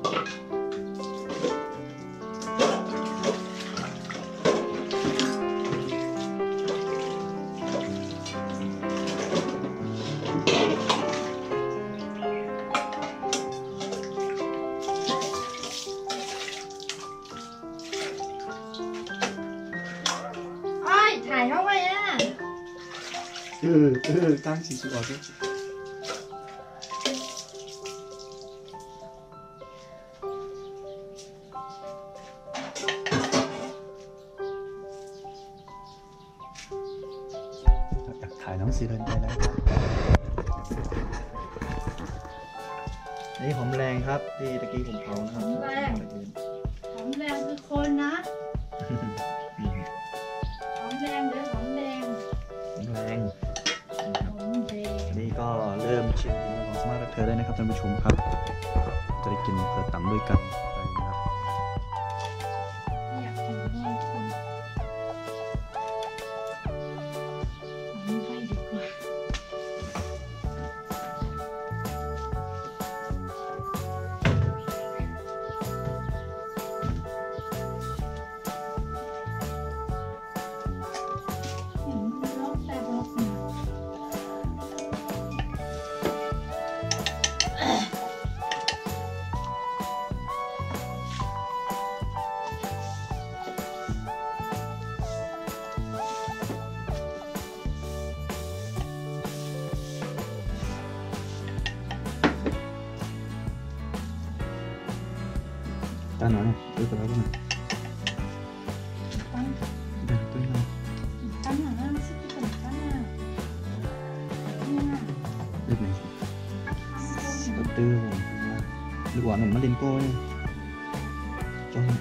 ตั้งสีสวยด้วยอยากถ่ายน้องสีเรนได้แล้วครับนี่หอมแรงครับที่ตะกี้ผมเผานะครับหอมแรงคือคนนะหอมแรงเด้อหอมแรงนี่ก็เริ่มชิมของสมาร์ทเธอได้นะครับท่านผู้ชมครับจะได้กินเผือกตำด้วยกันไปนะครับอยากกินด้วยคนไม่ค่อยดีกว่าตาหน่อยดูกระดาษหน่อยตั้งตัวหน่อยตั้งหน่อยนะสิตั้งตั้งหน่อยเลือกไหนสิก็ตื้อหรือว่าหนุ่มมาลินโก้เนี่ยจง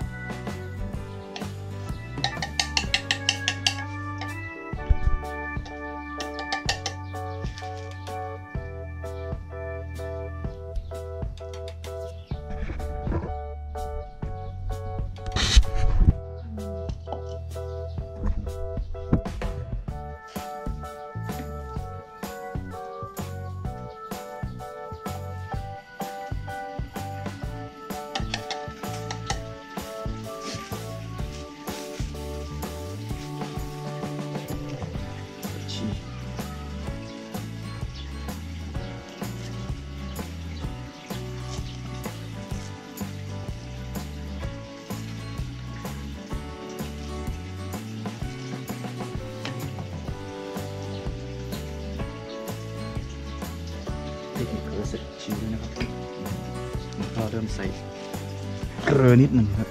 เทคนิคเกลือเสร็จชิมด้วยนะครับก็เริ่มใส่เกลือนิดหนึ่งครับ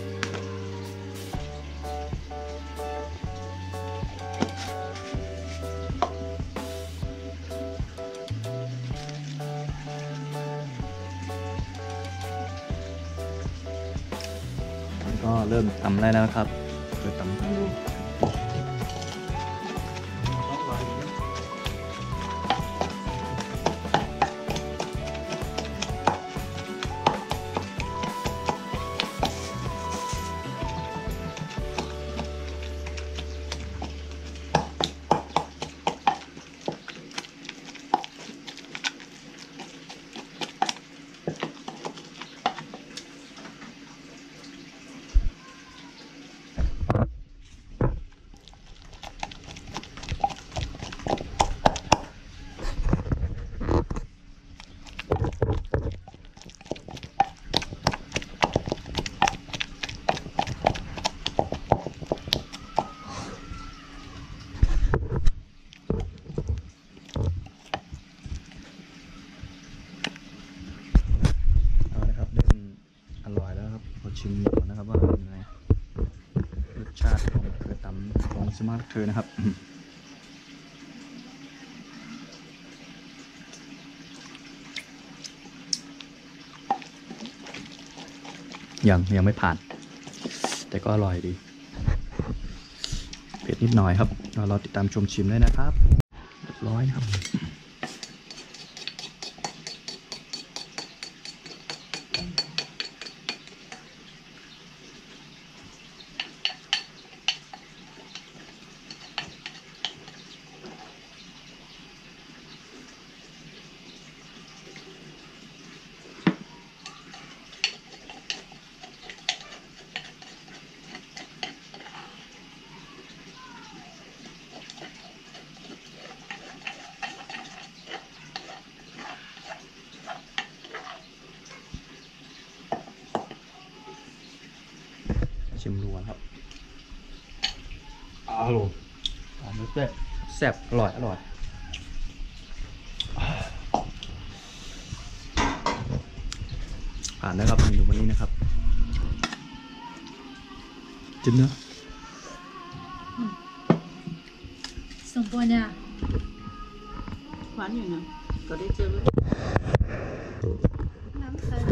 ก็เริ่มตำได้แล้วครับเริ่มตำชิมก่อนนะครับว่าเป็นยังไงรสชาติของเกลือตำของสมาร์ทเธอนะครับยังไม่ผ่านแต่ก็อร่อยดีเผ็ดนิดหน่อยครับเราติดตามชมชิมได้นะครับเรียบร้อยนะครับชิมดูครับอร่อยหอมเป๊ะแซ่บอร่อยผ่านนะครับเมนูวันนี้นะครับจิ้มเนื้อสมบูรณ์เนี่ยหวานอยู่นะก็ได้เจอน้ำใส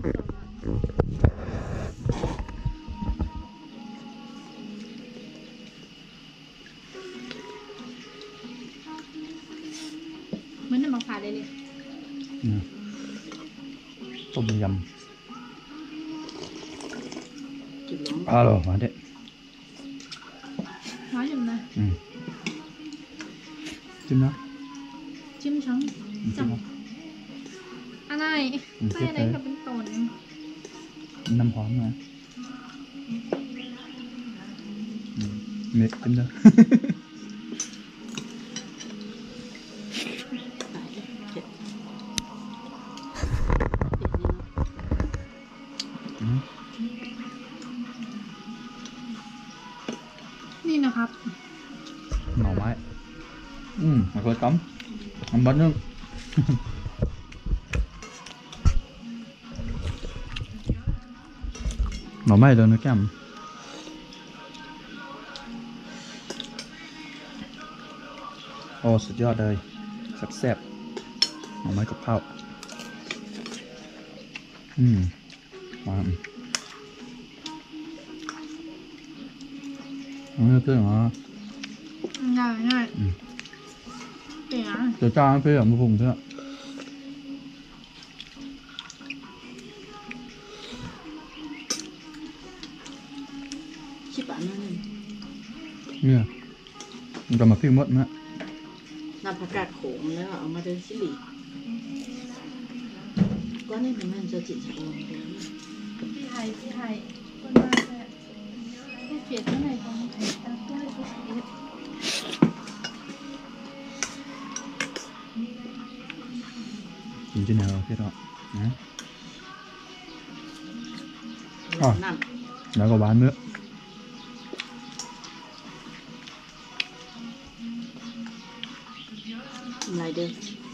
เหมือนน้ำมะพร้าวเลยต้มยำอร่อยมาเด็ดหวานอยู่นะจิ้มนะจิ้มช้ำจังอะไรใส่อะไรกับเป็นตนน้ำหอมนะเม็ดจิ้มนะนี่นะครับหน่อไม้มาเคยต้มอันบัดนึงหน่อไม้เดินนะแก้มโอ้สุดยอดเลยแซ่บๆหน่อไม้กับข้าวมาไม่เพื่อนเหรอง่ายเดี๋ยวจะจ้างเพื่อนมาพุ่งเถอะชิบะนั่นเนี่ยมันจะมาฟิล์มดนะน้ำผักกาดโขงแล้วเอามาเดินชิลีก็นี่เป็นมันจะจิตชะอมเลยพี่ไทยคนมากเลยผู้เปลี่ยนเท่าไหร่ของตั้งตัวผู้เปลี่ยนจริงๆแล้วพี่ต่อนะแล้วก็หวานเนื้ออะไรเด้อ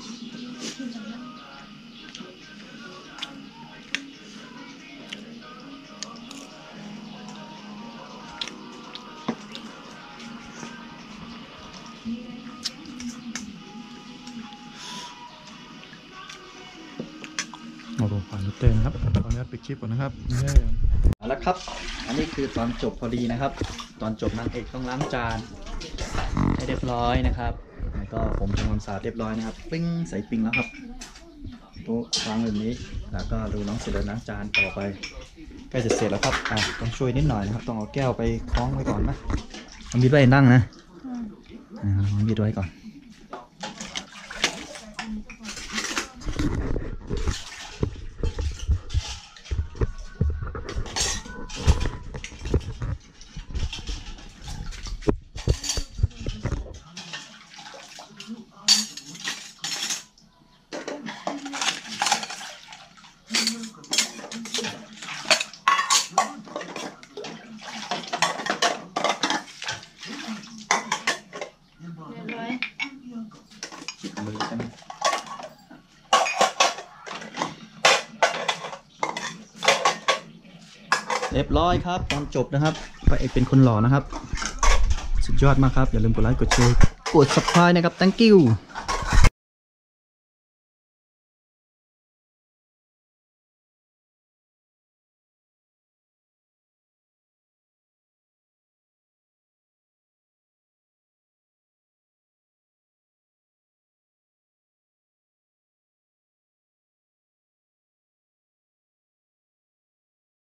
โอ้โหผ่านเต้นนะครับตอนนี้ปิดคลิปก่อนนะครับเอาละครับอันนี้คือตอนจบพอดีนะครับตอนจบนางเอกต้องล้างจานให้เรียบร้อยนะครับแล้วก็ผมทำความสะอาดเรียบร้อยนะครับปิ้งใส่ปิ้งแล้วครับโต๊ะวางแบบนี้แล้วก็ดูน้องเสร็จแล้วล้างจานต่อไปใกล้จะเสร็จแล้วครับต้องช่วยนิดหน่อยนะครับต้องเอาแก้วไปคล้องไว้ก่อนนะเอามีดไว้นั่งนะเอามีดไว้ก่อนเรียบร้อยครับตอนจบนะครับพระเอกเป็นคนหล่อนะครับสุดยอดมากครับอย่าลืมกดไลค์กดแชร์กด subscribe นะครับ thank you